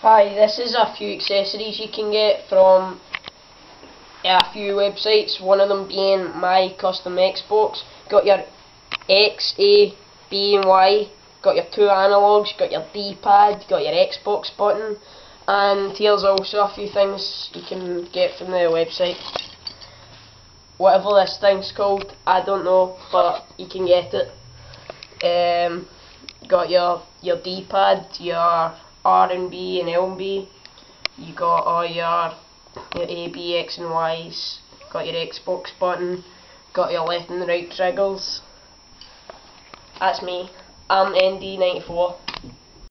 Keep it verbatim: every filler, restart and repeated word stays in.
Hi, this is a few accessories you can get from a few websites, one of them being My Custom Xbox. Got your X, A, B and Y, got your two analogues, got your D-pad, got your Xbox button, and here's also a few things you can get from the website. Whatever this thing's called, I don't know, but you can get it. Um, got your your D-pad, your R and B and L and B. You got all your your A, B, X and Y's. Got your Xbox button. Got your left and right triggers. That's me. I'm N D ninety-four.